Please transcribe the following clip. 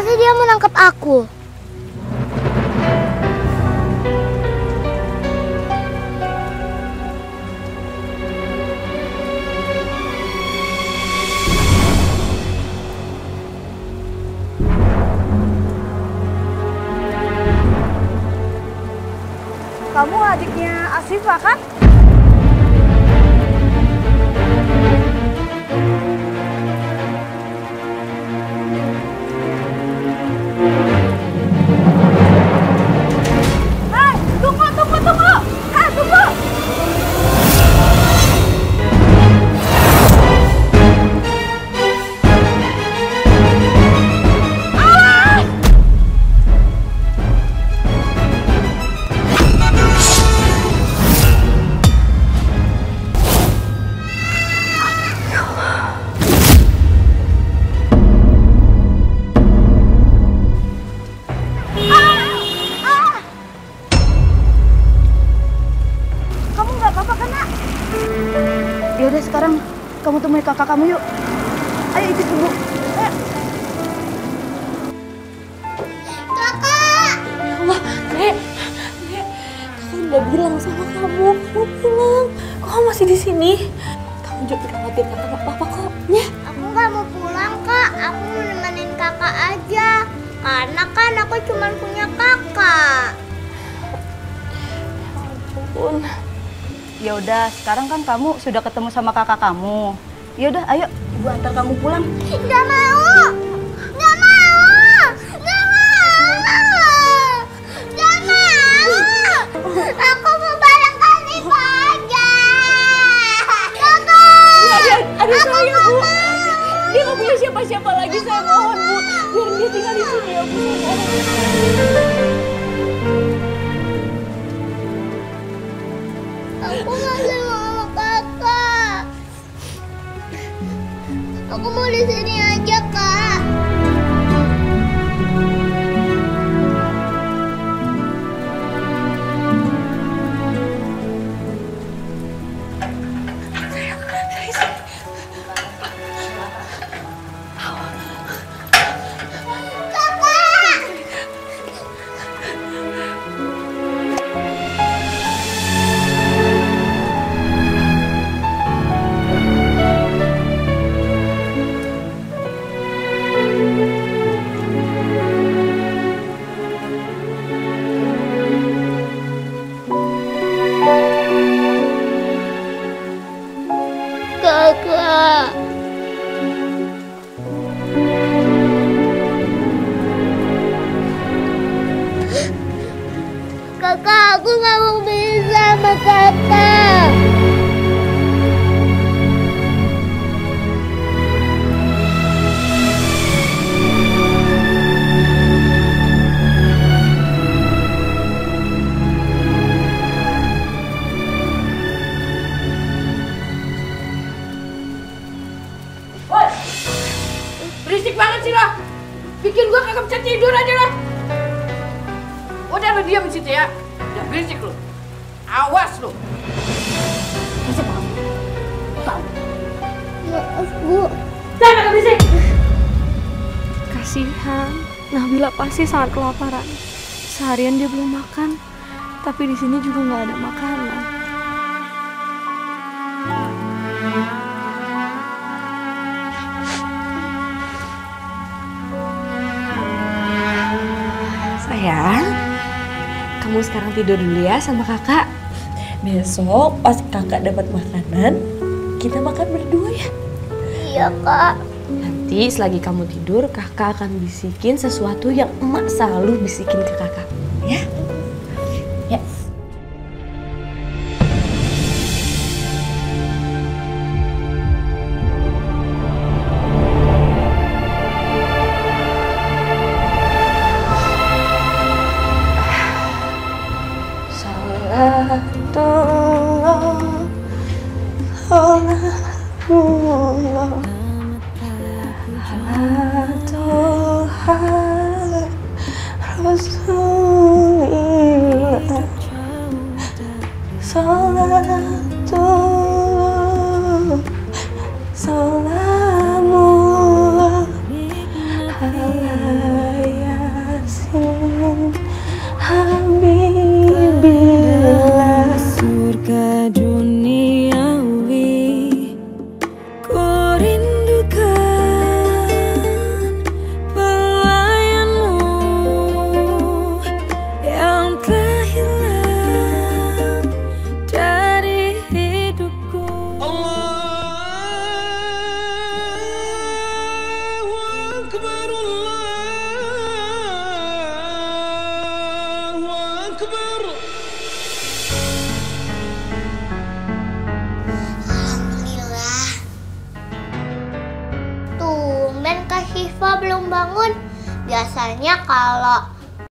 Pasti dia menangkap aku. Kamu adiknya Asifah kan? Hei, tunggu! Tunggu! Kamu nggak apa-apa kan, Nak? Ya udah sekarang kamu temui kakak kamu yuk. Ayo ikut ibu. Ayo. Kakak! Ya Allah, Nek, Kakak udah bilang sama kamu pulang. Kok kamu masih di sini? Kamu jangan khawatir, Kakak nggak apa-apa kok, ya? Aku nggak mau pulang, Kak. Aku mau nemenin kakak aja. Karena kan aku cuma punya kakak. Ampun. Ya udah, sekarang kan kamu sudah ketemu sama kakak kamu. Ya udah, ayo ibu antar kamu pulang. Nggak mau! Nggak mau! Nggak mau! Nggak mau! Aku mau bareng Asifah aja! Kakak! Aduh saya, Bu. Dia nggak punya siapa-siapa lagi, saya mohon, Bu. Biar dia tinggal di sini ya, Bu. Saya mohon. Aku masih mau sama kakak. Aku mau di sini aja, Kak. Kakak. Kakak, aku nggak mau bisa sama kakak. Woi, berisik banget sih lo. Bikin gua kagak bisa tidur aja lo. Udah lo diam di situ ya. Jangan berisik lo. Awas lo. Berisik banget. Tahu. Maaf, Bu. Jangan kagak berisik. Kasihan, Nabila pasti sangat kelaparan. Seharian dia belum makan, tapi di sini juga nggak ada makanan. Sayang, kamu sekarang tidur dulu ya sama kakak. Besok pas kakak dapat makanan, kita makan berdua ya. Iya, Kak. Nanti selagi kamu tidur, kakak akan bisikin sesuatu yang emak selalu bisikin ke kakak. Ya? Ya. Habibillah surga duniawi, ku rindukan pelayanmu yang telah hilang dari hidupku. Allahu Akbar, Allahu Akbar. Alhamdulillah. Tumben Kak Syifa belum bangun. Biasanya kalau